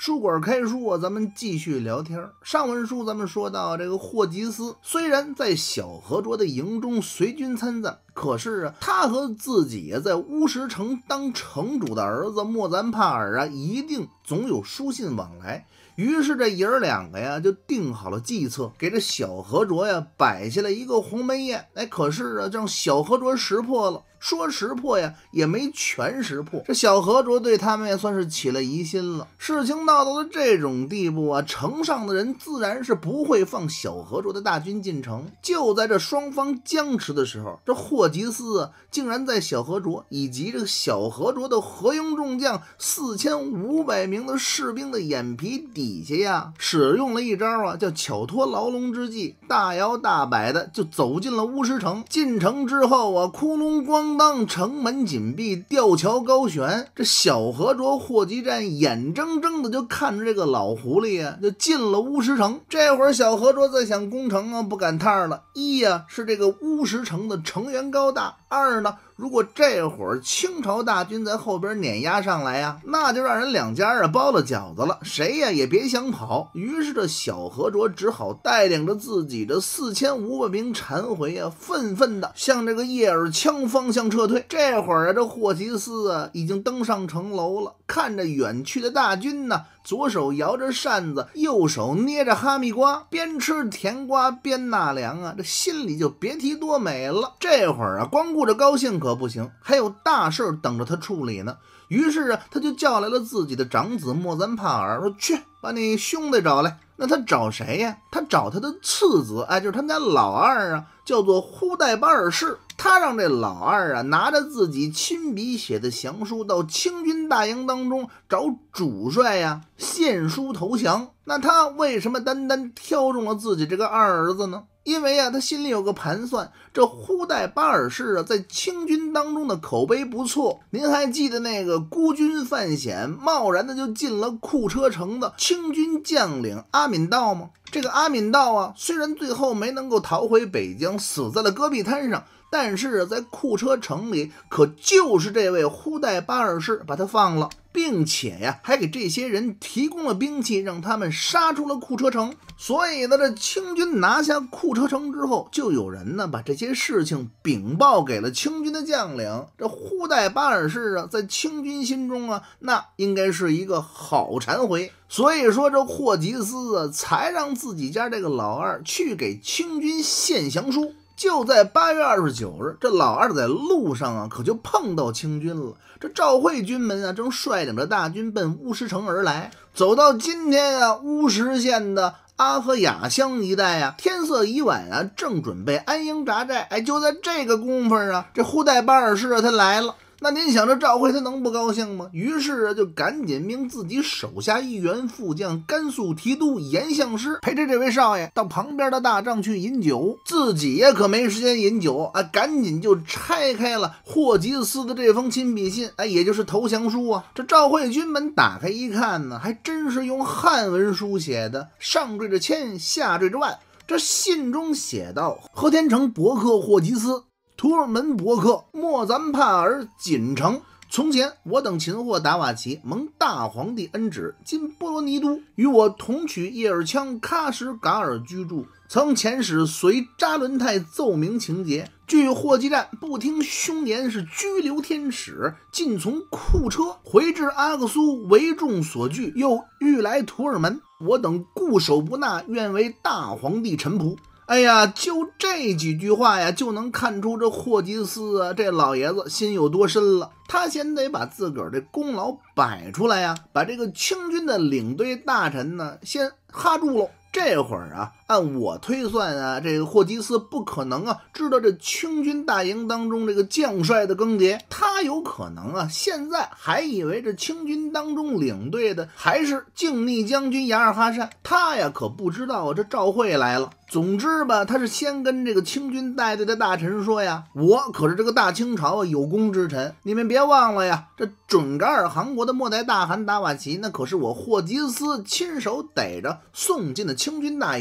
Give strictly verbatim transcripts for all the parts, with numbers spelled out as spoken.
书馆开书啊，咱们继续聊天。上文书咱们说到，这个霍吉斯虽然在小河卓的营中随军参战，可是啊，他和自己在乌石城当城主的儿子莫赞帕尔啊，一定总有书信往来。于是这爷儿两个呀，就定好了计策，给这小河卓呀摆下了一个鸿门宴。哎，可是啊，让小河卓识破了。说识破呀，也没全识破。这小河卓对他们也算是起了疑心了。事情闹到了这种地步啊，城上的人自然是不会放小河卓的大军进城。就在这双方僵持的时候，这霍吉斯啊，竟然在小河卓以及这个小河卓的合营众将四千五百名的士兵的眼皮底下呀，使用了一招啊，叫巧脱牢笼之计，大摇大摆的就走进了乌石城。进城之后啊，窟窿咣当，城门紧闭，吊桥高悬。这小河卓、霍吉战眼睁睁的就看着这个老狐狸啊，就进了乌石城。这会儿小河卓在想攻城啊，不赶趟了。一呀、啊、是这个乌石城的城垣高大，二呢，如果这会儿清朝大军在后边碾压上来呀，那就让人两家啊包了饺子了，谁呀也别想跑。于是这小河卓只好带领着自己的四千五百名残回啊，愤愤的向这个叶尔羌方向撤退。这会儿啊，这霍吉斯啊已经登上城楼了，看着远去的大军呢，左手摇着扇子，右手捏着哈密瓜，边吃甜瓜边纳凉啊，这心里就别提多美了。这会儿啊，光顾着高兴可不行，还有大事等着他处理呢。于是啊，他就叫来了自己的长子莫赞帕尔，说去把你兄弟找来。那他找谁呀？他找他的次子，哎，就是他们家老二啊，叫做忽代巴尔氏。他让这老二啊拿着自己亲笔写的降书到清军大营当中找主帅呀献书投降。那他为什么单单挑中了自己这个二儿子呢？因为啊，他心里有个盘算，这忽代巴尔氏啊，在清军当中的口碑不错。您还记得那个孤军犯险，贸然的就进了库车城的清军将领阿敏道吗？这个阿敏道啊，虽然最后没能够逃回北疆，死在了戈壁滩上，但是在库车城里，可就是这位忽代巴尔氏把他放了，并且呀，还给这些人提供了兵器，让他们杀出了库车城。所以呢，这清军拿下库车城之后，就有人呢把这些事情禀报给了清军的将领。这忽代巴尔氏啊，在清军心中啊，那应该是一个好残回。所以说，这霍吉斯啊，才让自己家这个老二去给清军献降书。就在八月二十九日，这老二在路上啊，可就碰到清军了。这赵惠军们啊，正率领着大军奔乌石城而来。走到今天啊，乌石县的阿和雅乡一带啊，天色已晚啊，正准备安营扎寨。哎，就在这个功夫啊，这忽代巴尔氏啊，他来了。那您想这赵惠他能不高兴吗？于是啊，就赶紧命自己手下一员副将甘肃提督严相师陪着这位少爷到旁边的大帐去饮酒，自己也可没时间饮酒啊，赶紧就拆开了霍吉斯的这封亲笔信，哎，也就是投降书啊。这赵惠军们打开一看呢，还真是用汉文书写的，上缀着千，下缀着万。这信中写道：和田城伯克霍吉斯，图尔门伯克莫赞帕尔锦城。从前我等擒获达瓦齐，蒙大皇帝恩旨，进波罗尼都，与我同取叶尔羌喀什噶尔居住。曾遣使随扎伦泰奏明情节，据霍吉战不听凶言，是拘留天使，尽从库车回至阿克苏，为众所惧，又欲来图尔门，我等固守不纳，愿为大皇帝臣仆。哎呀，就这几句话呀，就能看出这霍吉斯啊，这老爷子心有多深了。他先得把自个儿的功劳摆出来呀，把这个清军的领队大臣呢，先哈住了。这会儿啊，按我推算啊，这个霍吉斯不可能啊知道这清军大营当中这个将帅的更迭，他有可能啊现在还以为这清军当中领队的还是靖逆将军雅尔哈善，他呀可不知道这赵惠来了。总之吧，他是先跟这个清军带队的大臣说呀，我可是这个大清朝有功之臣，你们别忘了呀，这准噶尔汗国的末代大汗达瓦齐，那可是我霍吉斯亲手逮着送进的清军大营。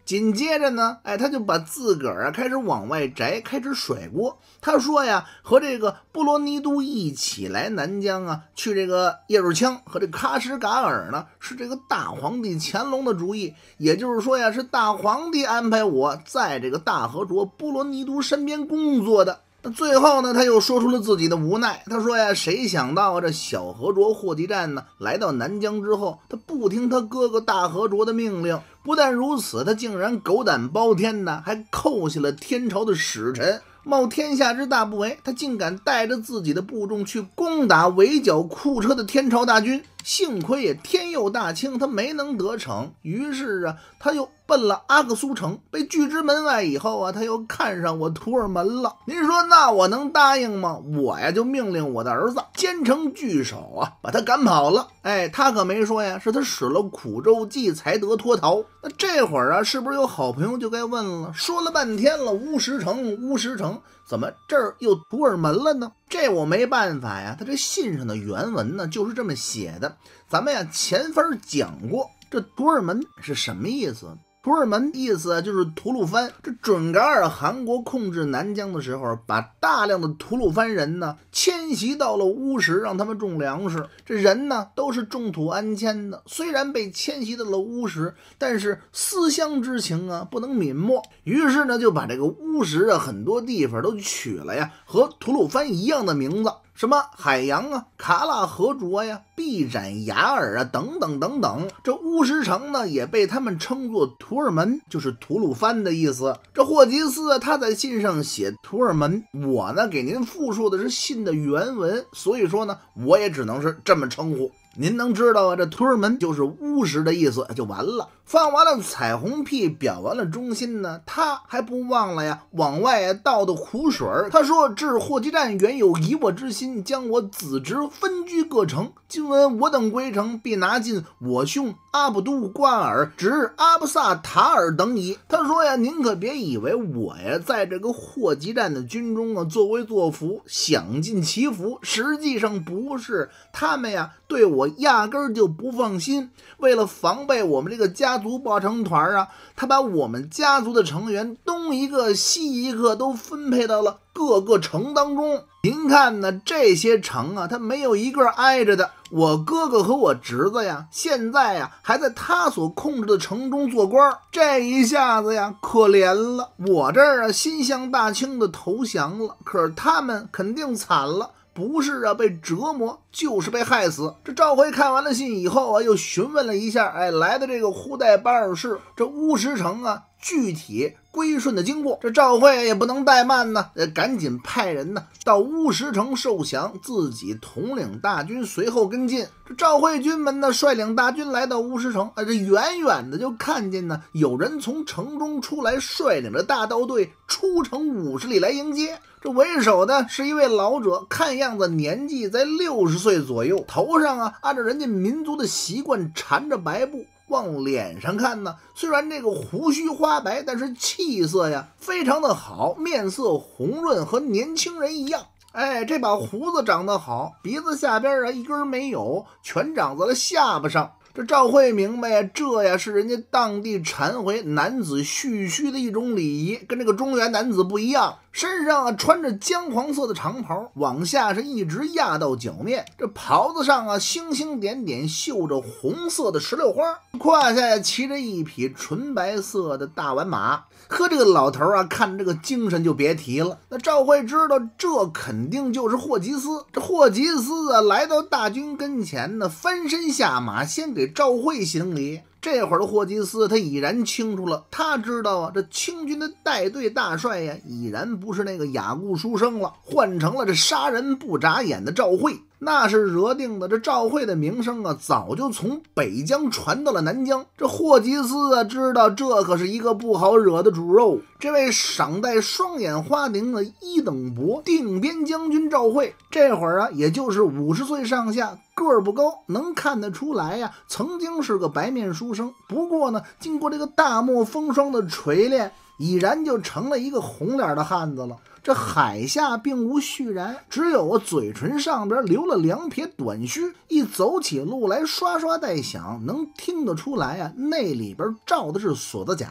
紧接着呢，哎，他就把自个儿啊开始往外摘，开始甩锅。他说呀，和这个布罗尼都一起来南疆啊，去这个叶尔羌和这喀什噶尔呢，是这个大皇帝乾隆的主意。也就是说呀，是大皇帝安排我在这个大和卓布罗尼都身边工作的。那最后呢，他又说出了自己的无奈。他说呀，谁想到这小和卓霍集占呢，来到南疆之后，他不听他哥哥大和卓的命令，不但如此，他竟然狗胆包天呢，还扣下了天朝的使臣，冒天下之大不韪，他竟敢带着自己的部众去攻打围剿库车的天朝大军。幸亏也天佑大清，他没能得逞。于是啊，他又奔了阿克苏城，被拒之门外以后啊，他又看上我图尔门了。您说那我能答应吗？我呀就命令我的儿子坚城聚守啊，把他赶跑了。哎，他可没说呀，是他使了苦肉计才得脱逃。那这会儿啊，是不是有好朋友就该问了？说了半天了乌石城，乌石城，怎么这儿又图尔门了呢？这我没办法呀，他这信上的原文呢就是这么写的。咱们呀前番讲过，这图尔门是什么意思？图尔门意思啊，就是吐鲁番。这准噶尔汗国控制南疆的时候，把大量的吐鲁番人呢迁徙到了乌什，让他们种粮食。这人呢都是种土安迁的，虽然被迁徙到了乌什，但是思乡之情啊不能泯没。于是呢，就把这个乌什啊很多地方都取了呀和吐鲁番一样的名字。什么海洋啊、卡拉河卓呀、毕展雅尔啊等等等等，这乌什城呢也被他们称作图尔门，就是吐鲁番的意思。这霍吉斯啊他在信上写图尔门，我呢给您复述的是信的原文，所以说呢我也只能是这么称呼。您能知道啊，这图尔门就是乌什的意思就完了。放完了彩虹屁，表完了忠心呢，他还不忘了呀往外倒的苦水。他说，至霍集占原有疑我之心，将我子侄分居各城，今闻我等归城，必拿尽我兄阿卜都瓜尔、侄阿布萨塔尔等矣。他说呀，您可别以为我呀在这个霍集占的军中啊作威作福，享尽其福，实际上不是。他们呀对我压根儿就不放心，为了防备我们这个家族抱成团啊，他把我们家族的成员东一个西一个都分配到了各个城当中。您看呢，这些城啊，他没有一个挨着的。我哥哥和我侄子呀，现在呀还在他所控制的城中做官，这一下子呀可怜了。我这儿啊心向大清的投降了，可是他们肯定惨了。不是啊被折磨，就是被害死。这赵辉看完了信以后啊，又询问了一下，哎，来的这个忽代巴尔市这乌什城啊具体归顺的经过。这赵辉也不能怠慢呢，赶紧派人呢到乌什城受降，自己统领大军随后跟进。这赵辉军们呢率领大军来到乌什城，啊，这远远的就看见呢有人从城中出来，率领着大刀队出城五十里来迎接。这为首的是一位老者，看样子年纪在六十岁左右，头上啊按照人家民族的习惯缠着白布。往脸上看呢，虽然这个胡须花白，但是气色呀非常的好，面色红润，和年轻人一样。哎，这把胡子长得好，鼻子下边啊一根没有，全长在了下巴上。这赵慧明白呀，这呀是人家当地缠回男子蓄须的一种礼仪，跟这个中原男子不一样。身上啊穿着姜黄色的长袍，往下是一直压到脚面。这袍子上啊星星点点绣着红色的石榴花，胯下呀骑着一匹纯白色的大宛马。和这个老头啊看这个精神就别提了。那赵慧知道这肯定就是霍吉斯。这霍吉斯啊来到大军跟前呢，翻身下马，先给赵慧行礼。这会儿的霍吉斯他已然清楚了，他知道啊，这清军的带队大帅呀，已然不是那个雅固书生了，换成了这杀人不眨眼的赵慧。那是惹定的，这赵慧的名声啊，早就从北疆传到了南疆。这霍吉斯啊，知道这可是一个不好惹的主肉。这位赏戴双眼花翎的一等伯定边将军赵慧，这会儿啊，也就是五十岁上下，个儿不高，能看得出来呀、啊，曾经是个白面书生。不过呢，经过这个大漠风霜的锤炼，已然就成了一个红脸的汉子了。这海下并无须髯，只有嘴唇上边留了两撇短须，一走起路来刷刷带响，能听得出来啊，那里边罩的是锁子甲，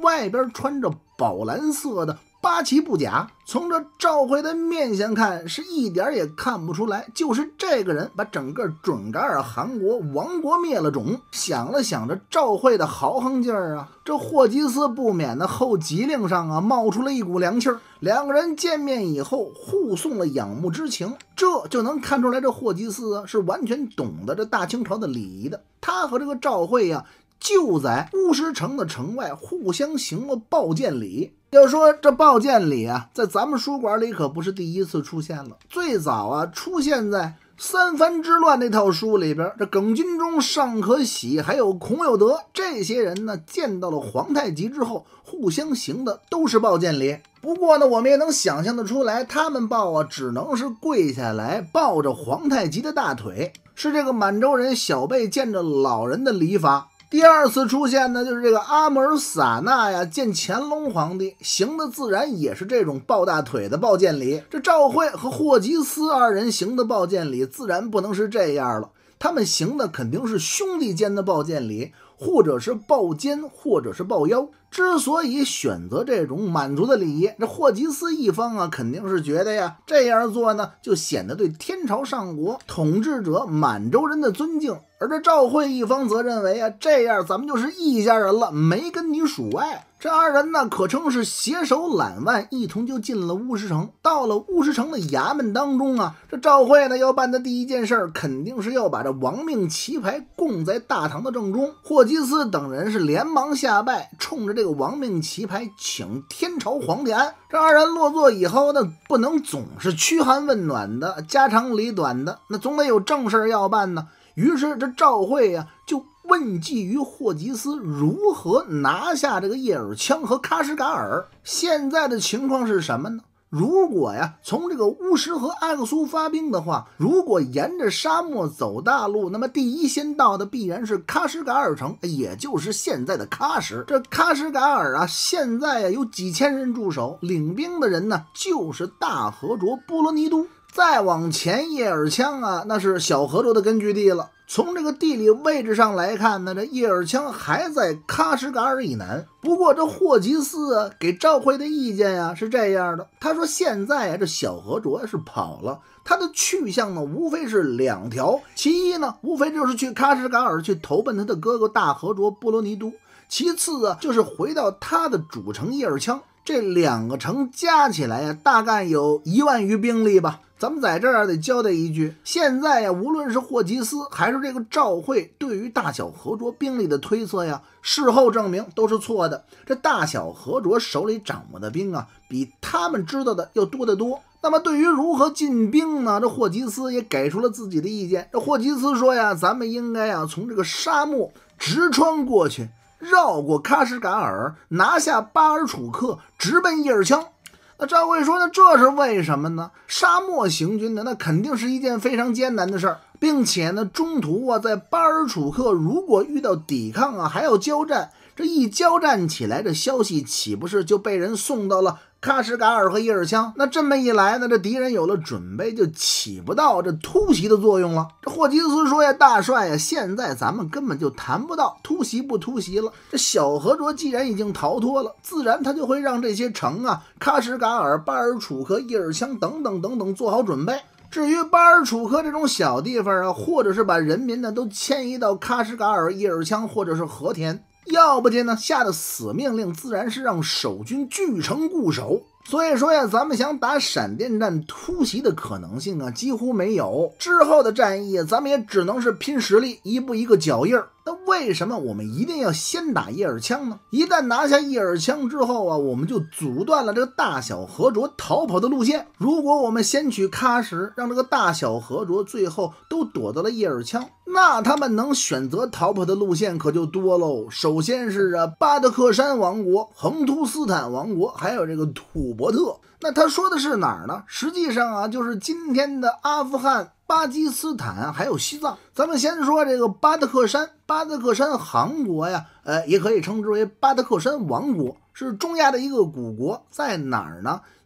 外边穿着宝蓝色的八旗布甲，从这赵惠的面相看，是一点也看不出来，就是这个人把整个准噶尔汗国亡国灭了种。想了想着赵惠的豪横劲儿啊，这霍吉斯不免的后脊梁上啊冒出了一股凉气儿。两个人见面以后，互送了仰慕之情，这就能看出来，这霍吉斯啊是完全懂得这大清朝的礼仪的。他和这个赵惠呀、啊，就在乌石城的城外互相行了抱剑礼。要说这抱剑礼啊，在咱们书馆里可不是第一次出现了，最早啊出现在三藩之乱那套书里边，这耿君中、尚可喜还有孔有德这些人呢，见到了皇太极之后，互相行的都是抱剑礼。不过呢，我们也能想象得出来，他们抱啊，只能是跪下来抱着皇太极的大腿，是这个满洲人小辈见着老人的礼法。第二次出现呢，就是这个阿姆尔撒纳呀见乾隆皇帝，行的自然也是这种抱大腿的抱剑礼。这赵惠和霍吉斯二人行的抱剑礼自然不能是这样了，他们行的肯定是兄弟间的抱剑礼，或者是抱肩，或者是抱腰。之所以选择这种满族的礼仪，这霍吉斯一方啊肯定是觉得呀，这样做呢就显得对天朝上国统治者满洲人的尊敬。而这赵惠一方则认为啊，这样咱们就是一家人了，没跟你属外。这二人呢可称是携手揽腕，一同就进了乌石城。到了乌石城的衙门当中啊，这赵惠呢要办的第一件事肯定是要把这亡命旗牌供在大堂的正中。霍吉斯等人是连忙下拜，冲着这个亡命旗牌请天朝皇帝安。这二人落座以后呢，不能总是嘘寒问暖的，家长里短的，那总得有正事要办呢。于是这赵惠呀、啊、就问计于霍吉斯如何拿下这个叶尔羌和喀什噶尔。现在的情况是什么呢？如果呀从这个乌什和阿克苏发兵的话，如果沿着沙漠走大路，那么第一先到的必然是喀什噶尔城，也就是现在的喀什。这喀什噶尔啊，现在呀有几千人驻守，领兵的人呢就是大和卓波罗尼都。再往前，叶尔羌啊，那是小和卓的根据地了。从这个地理位置上来看呢，这叶尔羌还在喀什噶尔以南。不过这霍吉斯啊给赵惠的意见呀、啊、是这样的，他说现在啊这小和卓是跑了，他的去向呢无非是两条，其一呢无非就是去喀什噶尔去投奔他的哥哥大和卓波罗尼都，其次啊就是回到他的主城叶尔羌。这两个城加起来呀，大概有一万余兵力吧。咱们在这儿得交代一句，现在呀，无论是霍吉斯还是这个赵惠对于大小和卓兵力的推测呀，事后证明都是错的。这大小和卓手里掌握的兵啊，比他们知道的要多得多。那么对于如何进兵呢，这霍吉斯也给出了自己的意见。这霍吉斯说呀，咱们应该呀从这个沙漠直穿过去，绕过喀什噶尔，拿下巴尔楚克，直奔叶尔羌。那赵惠说呢，这是为什么呢？沙漠行军呢，那肯定是一件非常艰难的事儿，并且呢，中途啊，在巴尔楚克如果遇到抵抗啊，还要交战，这一交战起来，这消息岂不是就被人送到了喀什噶尔和叶尔羌？那这么一来呢，这敌人有了准备，就起不到这突袭的作用了。这霍吉斯说呀，大帅呀，现在咱们根本就谈不到突袭不突袭了。这小和卓既然已经逃脱了，自然他就会让这些城啊，喀什噶尔、巴尔楚克、叶尔羌等等等等做好准备。至于巴尔楚克这种小地方啊，或者是把人民呢都迁移到喀什噶尔、叶尔羌或者是和田，要不然呢下的死命令自然是让守军据城固守。所以说呀，咱们想打闪电战突袭的可能性啊几乎没有。之后的战役咱们也只能是拼实力，一步一个脚印儿。那为什么我们一定要先打叶尔羌呢？一旦拿下叶尔羌之后啊，我们就阻断了这个大小和卓逃跑的路线。如果我们先取喀什，让这个大小和卓最后都躲到了叶尔羌，那他们能选择逃跑的路线可就多喽。首先是啊巴德克山王国、横图斯坦王国，还有这个土伯特。那他说的是哪儿呢？实际上啊，就是今天的阿富汗、巴基斯坦还有西藏。咱们先说这个巴德克山，巴德克山汗国呀，呃，也可以称之为巴德克山王国，是中亚的一个古国，在哪儿呢？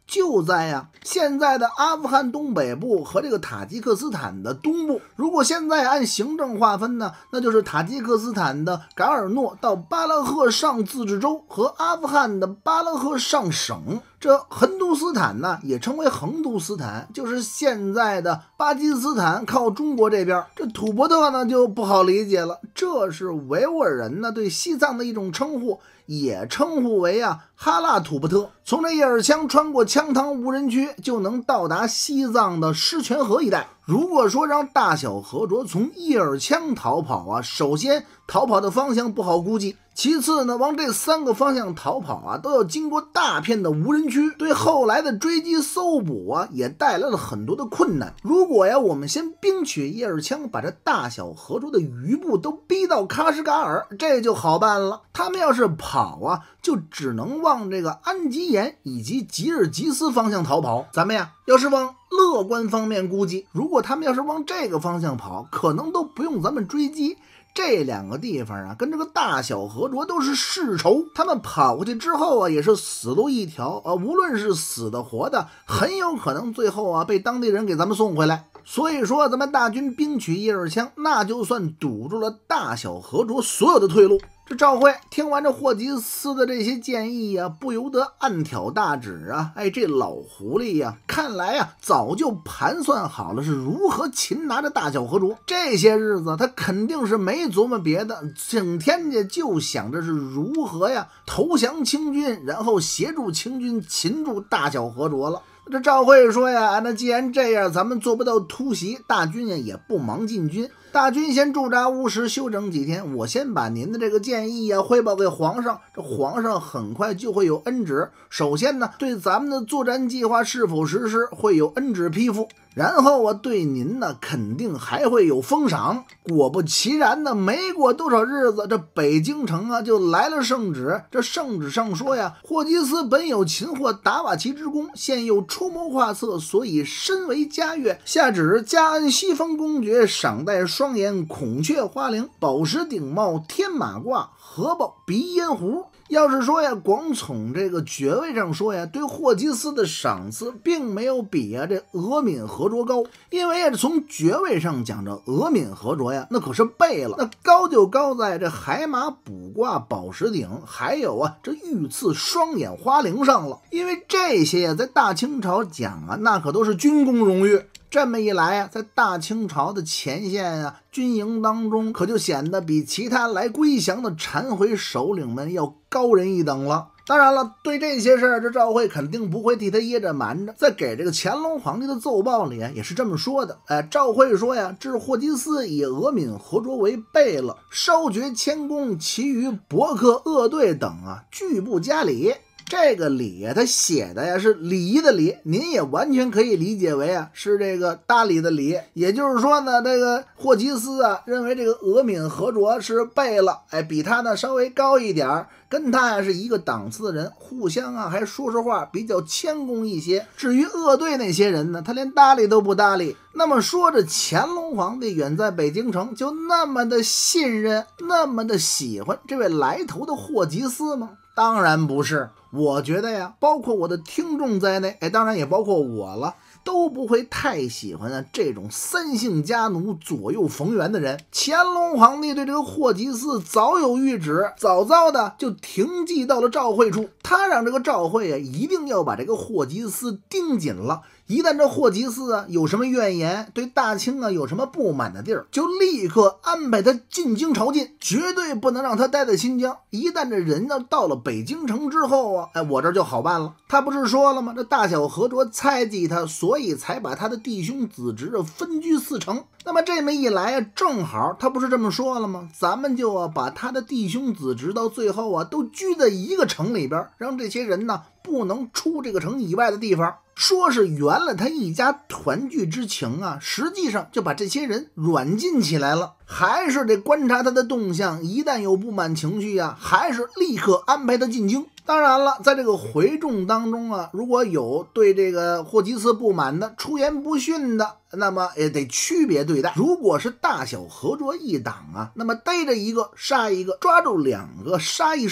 就在呀、啊、现在的阿富汗东北部和这个塔吉克斯坦的东部。如果现在按行政划分呢，那就是塔吉克斯坦的噶尔诺到巴拉赫上自治州和阿富汗的巴拉赫上省。这横都斯坦呢也称为横都斯坦，就是现在的巴基斯坦靠中国这边。这土伯特呢就不好理解了，这是维吾尔人呢对西藏的一种称呼，也称呼为啊哈拉土伯特。从这叶尔羌穿过羌塘无人区就能到达西藏的狮泉河一带。如果说让大小和卓从叶尔羌逃跑啊，首先逃跑的方向不好估计，其次呢往这三个方向逃跑啊都要经过大片的无人区，对后来的追击搜捕啊也带来了很多的困难。如果呀我们先兵取叶尔羌，把这大小和卓的余部都逼到喀什噶尔，这就好办了。他们要是跑啊就只能往这个安吉延以及吉尔吉斯方向逃跑。咱们呀要是往乐观方面估计，如果他们要是往这个方向跑，可能都不用咱们追击。这两个地方啊跟这个大小和卓都是世仇，他们跑过去之后啊也是死路一条啊，无论是死的活的，很有可能最后啊被当地人给咱们送回来。所以说咱们大军兵取叶尔羌，那就算堵住了大小和卓所有的退路。这赵惠听完这霍吉斯的这些建议呀、啊，不由得暗挑大指啊！哎，这老狐狸呀、啊，看来呀、啊、早就盘算好了是如何擒拿着大小和卓。这些日子他肯定是没琢磨别的，整天家就想着是如何呀投降清军，然后协助清军擒住大小和卓了。这赵惠说呀，那既然这样，咱们做不到突袭，大军呀也不忙进军，大军先驻扎乌什休整几天，我先把您的这个建议呀汇报给皇上，这皇上很快就会有恩旨。首先呢，对咱们的作战计划是否实施会有恩旨批复，然后啊对您呢肯定还会有封赏。果不其然呢，没过多少日子，这北京城啊就来了圣旨。这圣旨上说呀，霍吉斯本有擒获达瓦齐之功，现又出谋划策，所以身为嘉悦。下旨加恩西风公爵，赏戴双眼孔雀花翎，宝石顶帽，天马褂，荷包鼻烟壶。要是说呀，光从这个爵位上说呀，对霍吉斯的赏赐并没有比啊这额敏和卓高，因为呀从爵位上讲，这额敏和卓呀那可是背了，那高就高在这海马卜卦宝石顶，还有啊这御赐双眼花翎上了。因为这些呀在大清朝讲啊，那可都是军功荣誉。这么一来啊，在大清朝的前线啊军营当中，可就显得比其他来归降的忏悔首领们要高人一等了。当然了，对这些事儿，这赵惠肯定不会替他掖着瞒着。在给这个乾隆皇帝的奏报里啊，也是这么说的。哎，赵惠说呀，至霍吉斯以额敏和卓为备了，稍爵谦恭，其余伯克恶队等啊，拒不加礼。这个礼呀，他写的呀是礼仪的礼，您也完全可以理解为啊是这个搭理的礼。也就是说呢，这个霍吉斯啊认为这个额敏和卓是背了，哎，比他呢稍微高一点，跟他呀是一个档次的人，互相啊还说说话比较谦恭一些。至于恶队那些人呢，他连搭理都不搭理。那么说着乾隆皇帝远在北京城，就那么的信任，那么的喜欢这位来头的霍吉斯吗？当然不是。我觉得呀，包括我的听众在内，哎，当然也包括我了，都不会太喜欢啊这种三姓家奴左右逢源的人。乾隆皇帝对这个霍吉斯早有谕旨，早早的就停记到了赵惠处。他让这个赵惠啊一定要把这个霍吉斯盯紧了，一旦这霍吉斯啊有什么怨言，对大清啊有什么不满的地儿，就立刻安排他进京朝觐，绝对不能让他待在新疆。一旦这人要到了北京城之后啊，哎，我这就好办了。他不是说了吗？这大小和卓猜忌他，所以才把他的弟兄子侄啊分居四城。那么这么一来啊，正好他不是这么说了吗？咱们就啊把他的弟兄子侄到最后啊都居在一个城里边，让这些人呢不能出这个城以外的地方。说是圆了他一家团聚之情啊，实际上就把这些人软禁起来了。还是得观察他的动向，一旦有不满情绪啊，还是立刻安排他进京。当然了，在这个回众当中啊，如果有对这个霍吉斯不满的、出言不逊的，那么也得区别对待。如果是大小和卓一党啊，那么逮着一个杀一个，抓住两个杀一双。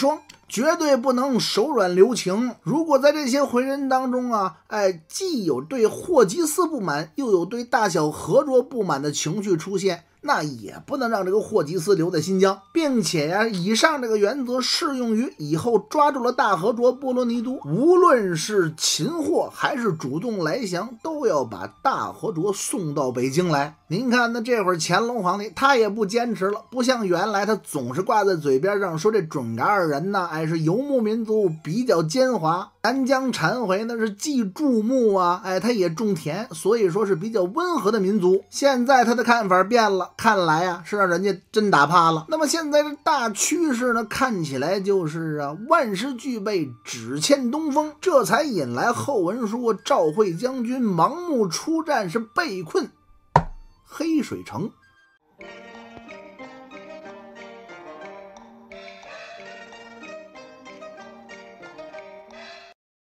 绝对不能手软留情。如果在这些回人当中啊，哎，既有对霍吉斯不满，又有对大小和卓不满的情绪出现，那也不能让这个霍吉斯留在新疆，并且呀、啊，以上这个原则适用于以后抓住了大和卓、波罗尼都，无论是擒获还是主动来降，都要把大和卓送到北京来。您看，那这会儿乾隆皇帝他也不坚持了，不像原来他总是挂在嘴边上说这准噶尔人呢，哎是游牧民族，比较奸猾。南疆禅回那是既注牧啊，哎他也种田，所以说是比较温和的民族。现在他的看法变了，看来啊是让人家真打怕了。那么现在这大趋势呢，看起来就是啊万事俱备，只欠东风，这才引来后文书赵惠将军盲目出战，是被困黑水城。